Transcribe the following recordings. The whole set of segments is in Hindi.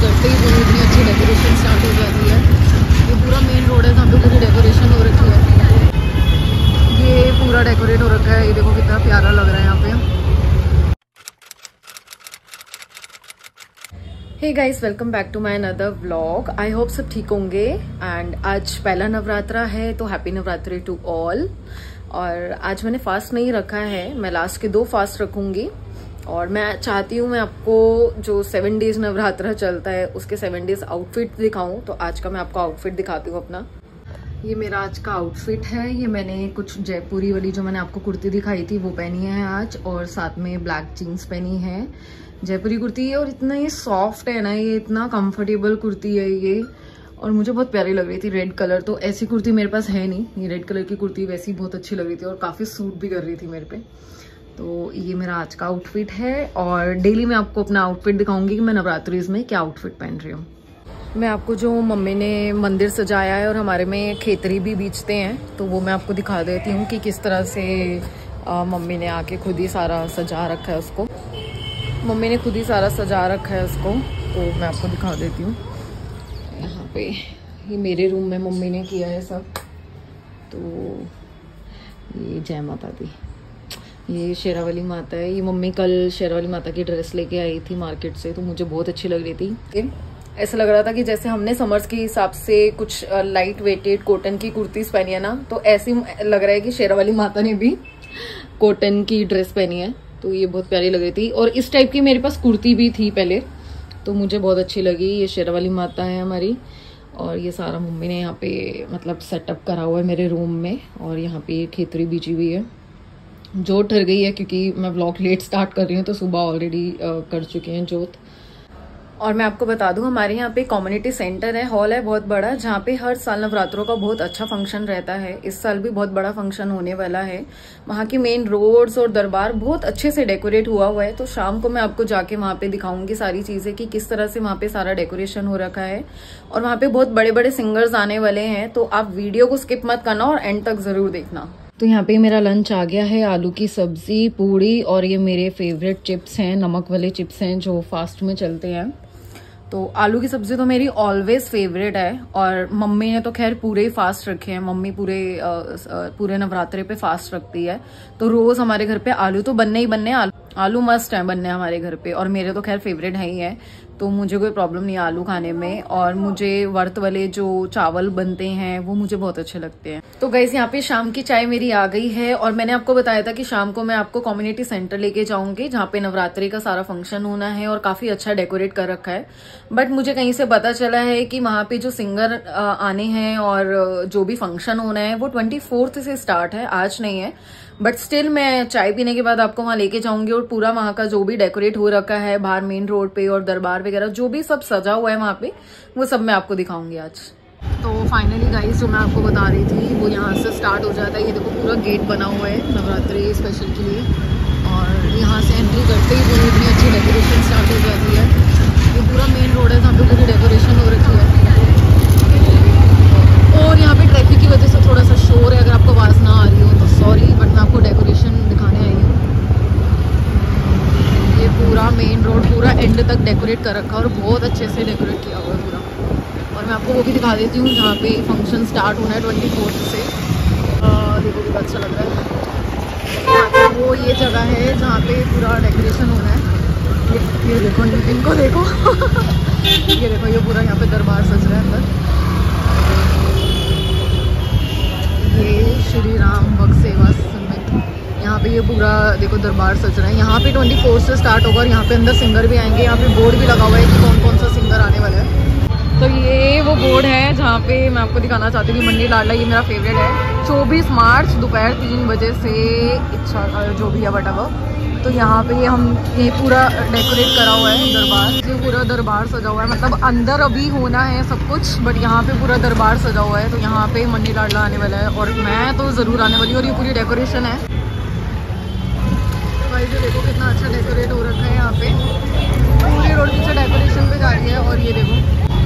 करते ही पूरी इतनी अच्छी डेकोरेशन स्टार्ट हो जाती है। ये पूरा मेन रोड है जहाँ पे पूरी डेकोरेशन हो रखी है। ये पूरा डेकोरेट हो रखा है, ये देखो कितना प्यारा लग रहा है यहाँ पे। Hey guys, welcome back to my another vlog. I hope सब ठीक होंगे। एंड आज पहला नवरात्रा है तो हैप्पी नवरात्रि टू ऑल। और आज मैंने फास्ट नहीं रखा है, मैं लास्ट के 2 फास्ट रखूंगी। और मैं चाहती हूँ मैं आपको जो 7 डेज नवरात्रा चलता है उसके 7 डेज आउटफिट दिखाऊं। तो आज का मैं आपको आउटफिट दिखाती हूँ अपना। ये मेरा आज का आउटफिट है। ये मैंने कुछ जयपुरी वाली जो मैंने आपको कुर्ती दिखाई थी वो पहनी है आज, और साथ में ब्लैक जीन्स पहनी है। जयपुरी कुर्ती है और इतना ये सॉफ्ट है ना, ये इतना कंफर्टेबल कुर्ती है ये, और मुझे बहुत प्यारी लग रही थी। रेड कलर, तो ऐसी कुर्ती मेरे पास है नहीं। ये रेड कलर की कुर्ती वैसी बहुत अच्छी लग रही थी और काफ़ी सूट भी कर रही थी मेरे पे। तो ये मेरा आज का आउटफिट है। और डेली मैं आपको अपना आउटफिट दिखाऊंगी कि मैं नवरात्रिज में क्या आउटफिट पहन रही हूँ। मैं आपको जो मम्मी ने मंदिर सजाया है और हमारे में खेतरी भी बीचते हैं, तो वो मैं आपको दिखा देती हूँ कि किस तरह से मम्मी ने आके खुद ही सारा सजा रखा है उसको। मम्मी ने खुद ही सारा सजा रखा है उसको, तो मैं आपको दिखा देती हूँ। यहाँ पे ये मेरे रूम में मम्मी ने किया है सब। तो ये जय माता दी, ये शेरावाली माता है। ये मम्मी कल शेरावाली माता की ड्रेस लेके आई थी मार्केट से, तो मुझे बहुत अच्छी लग रही थी। ऐसा लग रहा था कि जैसे हमने समर्स के हिसाब से कुछ लाइट वेटेड कॉटन की कुर्तीज पहनी है ना, तो ऐसी लग रहा है कि शेरावाली माता ने भी कॉटन की ड्रेस पहनी है। तो ये बहुत प्यारी लग रही थी। और इस टाइप की मेरे पास कुर्ती भी थी पहले, तो मुझे बहुत अच्छी लगी। ये शेरावाली माता है हमारी, और ये सारा मम्मी ने यहाँ पे मतलब सेटअप करा हुआ है मेरे रूम में। और यहाँ पे ये खेतरी बीजी हुई है जो ठहर गई है, क्योंकि मैं व्लॉग लेट स्टार्ट कर रही हूँ, तो सुबह ऑलरेडी कर चुके हैं जोत। और मैं आपको बता दूं, हमारे यहाँ पे कम्युनिटी सेंटर है, हॉल है बहुत बड़ा, जहाँ पे हर साल नवरात्रों का बहुत अच्छा फंक्शन रहता है। इस साल भी बहुत बड़ा फंक्शन होने वाला है। वहाँ की मेन रोड्स और दरबार बहुत अच्छे से डेकोरेट हुआ हुआ है। तो शाम को मैं आपको जाके वहाँ पे दिखाऊंगी सारी चीजें कि किस तरह से वहाँ पे सारा डेकोरेशन हो रखा है। और वहाँ पे बहुत बड़े बड़े सिंगर्स आने वाले हैं, तो आप वीडियो को स्किप मत करना और एंड तक जरूर देखना। तो यहाँ पे मेरा लंच आ गया है, आलू की सब्जी, पूड़ी, और ये मेरे फेवरेट चिप्स हैं, नमक वाले चिप्स हैं जो फास्ट में चलते हैं। तो आलू की सब्जी तो मेरी ऑलवेज फेवरेट है। और मम्मी ने तो खैर पूरे ही फास्ट रखे हैं। मम्मी पूरे नवरात्रे पे फास्ट रखती है, तो रोज हमारे घर पे आलू तो बनने ही बनने, आलू मस्ट है बनने हमारे घर पे। और मेरे तो खैर फेवरेट है ही है, तो मुझे कोई प्रॉब्लम नहीं है आलू खाने में। और मुझे व्रत वाले जो चावल बनते हैं वो मुझे बहुत अच्छे लगते हैं। तो गाइस, यहाँ पे शाम की चाय मेरी आ गई है। और मैंने आपको बताया था कि शाम को मैं आपको कम्युनिटी सेंटर लेके जाऊंगी, जहाँ पे नवरात्रि का सारा फंक्शन होना है और काफी अच्छा डेकोरेट कर रखा है। बट मुझे कहीं से पता चला है कि वहाँ पे जो सिंगर आने हैं और जो भी फंक्शन होना है वो 24 से स्टार्ट है, आज नहीं है। बट स्टिल मैं चाय पीने के बाद आपको वहां लेके जाऊंगी, और पूरा वहां का जो भी डेकोरेट हो रखा है बाहर मेन रोड पे और दरबार वगैरह जो भी सब सजा हुआ है वहां पे, वो सब मैं आपको दिखाऊंगी आज। तो फाइनली गाइस, जो मैं आपको बता रही थी वो यहाँ से स्टार्ट हो जाता है। ये देखो पूरा गेट बना हुआ है नवरात्रि स्पेशल के लिए, और यहाँ से एंट्री करते ही पूरी इतनी अच्छी डेकोरेशन स्टार्ट हो जाती है। ये पूरा मेन रोड है जहाँ पे पूरी डेकोरेशन हो रखी है। और यहाँ पे ट्रैफिक की वजह से थोड़ा सा शोर है, अगर आपको आवाज़ ना आ रही हो तो सॉरी, बट मैं आपको डेकोरेशन दिखाने आई हूँ। ये पूरा मेन रोड पूरा एंड तक डेकोरेट कर रखा है, और बहुत अच्छे से डेकोरेट किया हुआ है पूरा। और मैं आपको वो भी दिखा देती हूँ जहाँ पे फंक्शन स्टार्ट होना है 24 से। देखो कितना अच्छा लग रहा है। वो ये जगह है जहाँ पे पूरा डेकोरेशन होना है। ये देखो, इनको देखो ये देखो, ये पूरा यहाँ पे दरबार सज रहा है अंदर। ये श्री राम भक्त सेवा समिति, यहाँ पे ये पूरा देखो दरबार सज रहा है। यहाँ पे 24 से स्टार्ट होगा, और यहाँ पे अंदर सिंगर भी आएंगे। यहाँ पे बोर्ड भी लगा हुआ है कि कौन कौन सा सिंगर आने वाला है। तो ये वो बोर्ड है जहाँ पे मैं आपको दिखाना चाहती हूँ मंडी लाडला, ये मेरा फेवरेट है। 24 मार्च दोपहर 3 बजे से इच्छा जो भी है वटावर। तो यहाँ पे ये पूरा डेकोरेट करा हुआ है दरबार। ये पूरा दरबार सजा हुआ है, मतलब अंदर अभी होना है सब कुछ, बट यहाँ पे पूरा दरबार सजा हुआ है। तो यहाँ पे मंडी लाडला आने वाला है, और मैं तो ज़रूर आने वाली हूँ। और ये पूरी डेकोरेशन है भाई, जो देखो कितना अच्छा डेकोरेट हो रखा है। यहाँ पे पूरी रोड पीछे डेकोरेशन पे जा रही है। और ये देखो,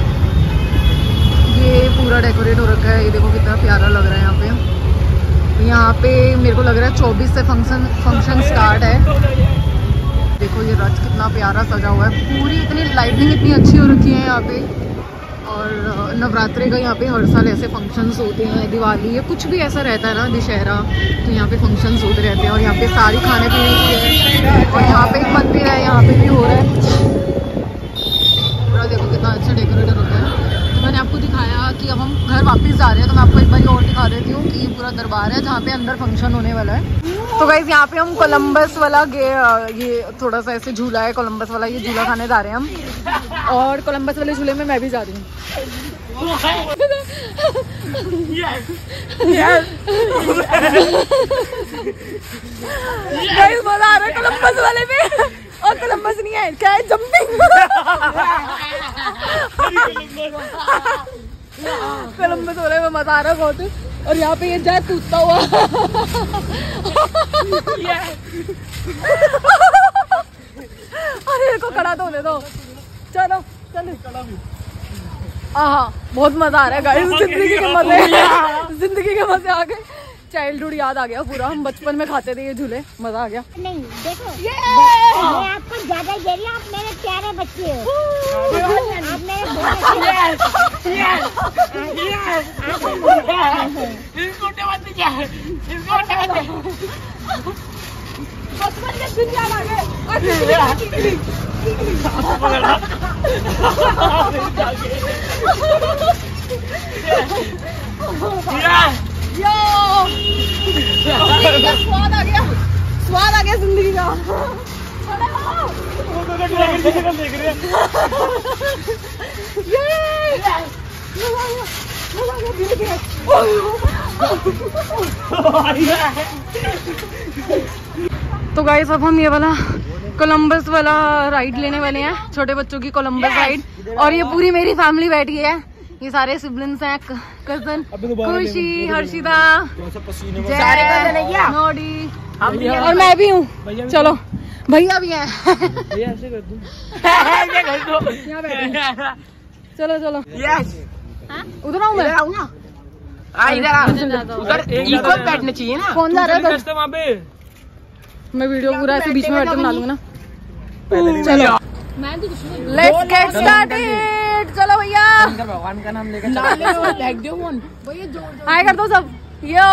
ये पूरा डेकोरेट हो रखा है। ये देखो कितना प्यारा लग रहा है यहाँ पे। यहाँ पे मेरे को लग रहा है 24 से फंक्शन स्टार्ट है। देखो देखो ये रथ कितना प्यारा सजा हुआ है, पूरी इतनी लाइटिंग इतनी अच्छी हो रखी है यहाँ पे। और नवरात्रि का यहाँ पे हर साल ऐसे फंक्शंस होते हैं, दिवाली या कुछ भी ऐसा रहता है ना, दशहरा, तो यहाँ पे फंक्शंस होते रहते हैं। और यहाँ पे सारी खाने पीने की है। और यहाँ पे एक मंदिर है, यहाँ पे भी हो रहा है पूरा। देखो कितना अच्छा डेकोरेट होता है। मैंने आपको दिखाया कि अब हम घर वापस जा रहे हैं, तो मैं आपको एक बार और दिखा देती हूँ कि ये पूरा दरबार है जहाँ पे अंदर फंक्शन होने वाला है। तो गाइस यहाँ पे हम कोलंबस वाला ये थोड़ा सा ऐसे झूला है कोलंबस वाला, ये झूला खाने जा रहे हैं हम। और कोलंबस वाले झूले में मैं भी जा रही हूँ। मजा आ रहा है कोलंबस वाले में। और कोलंबस नहीं है, क्या है, जंपिंग। कोलंबस वाले में मजा आ रहा है बहुत। और यहाँ पे ये जैक कूदता हुआ। अरे इसको खड़ा तो होने दो, चलो चलो। हाँ बहुत मजा आ रहा है गाइस, जिंदगी के मजे, जिंदगी के मजे आ गए। चाइल्डहुड याद आ गया पूरा, हम बचपन में खाते थे ये झूले, मजा आ गया। नहीं देखो मैं आपको ज्यादा दे रही हूँ, आप मेरे प्यारे बच्चे हो, आप मेरे बचपन के दिन याद आ गए। स्वाद आ गया, स्वाद आ गया जिंदगी का। तो गाइस अब हम ये वाला कोलंबस वाला राइड लेने वाले हैं, छोटे बच्चों की कोलंबस राइड। और ये पूरी मेरी फैमिली बैठी है, ये सारे सिबलिंग्स हैं, कजन खुशी, हर्षिता, नोडी, और मैं भी हूँ। चलो भैया भी हैं। चलो चलो उधर आऊँ मैं, इधर बैठना चाहिए ना। कौन जा रहा है वहाँ पे? मैं वीडियो पूरा ऐसे बीच में बैठ कर बना लूंगा ना। चलो लेट्स गेट स्टार्टेड। चलो भैया, भगवान का नाम लेकर हाय कर दो सब। यो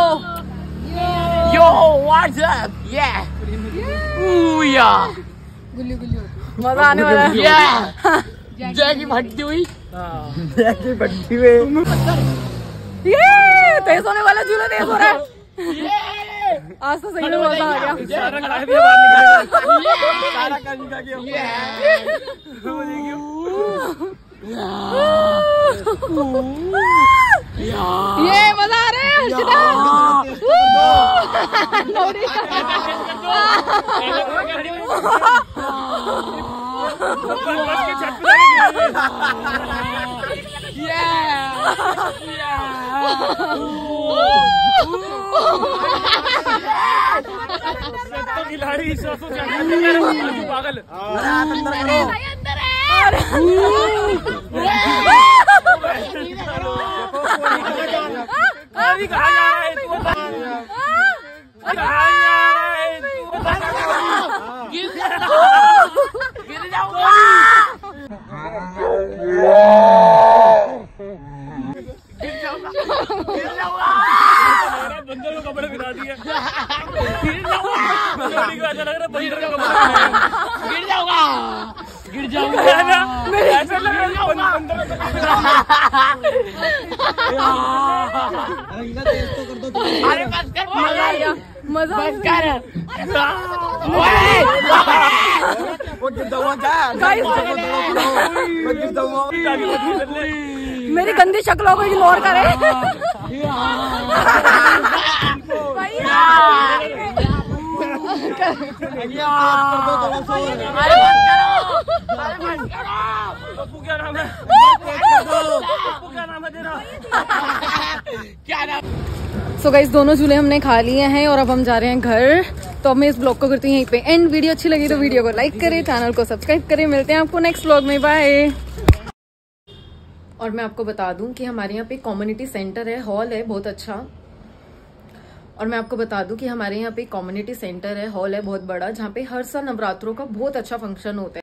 यो व्हाट्स अप, या या गुल्ली गुल्ली मजा आने वाला है। या जय की भट्टी हुई, जय की भट्टी हुई। ये तेज होने वाला झूला, तेज हो रहा है। आज तो सही में मजा आ गया। ये मजा आ रहा है हर्षिता। खिलाड़ी पागल अभी कहाँ जा रहा है तू? कहाँ जा रहा है तू? गिर जाऊंगा। बंदर को कपड़े गिरा दिए। गिर जाऊंगा, गिर जाऊंगा। ऐसा लग रहा अरे बस कर, मजा आ गया, मजा बस कर। मेरी गंदी शक्लों को इग्नोर करे। क्या नाम है? क्या नाम है तेरा? क्या नाम? सो गाइस दोनों झूले हमने खा लिए हैं और अब हम जा रहे हैं घर। तो अब मैं इस ब्लॉग को करती हूँ यहीं पे एंड। वीडियो अच्छी लगी तो वीडियो को लाइक करें, चैनल को सब्सक्राइब करें। मिलते हैं आपको नेक्स्ट ब्लॉग में, बाय। और मैं आपको बता दूं कि हमारे यहाँ पे कम्युनिटी सेंटर है, हॉल है बहुत अच्छा। और मैं आपको बता दूं कि हमारे यहाँ पे कम्युनिटी सेंटर है, हॉल है बहुत बड़ा, जहाँ पे हर साल नवरात्रों का बहुत अच्छा फंक्शन होता है।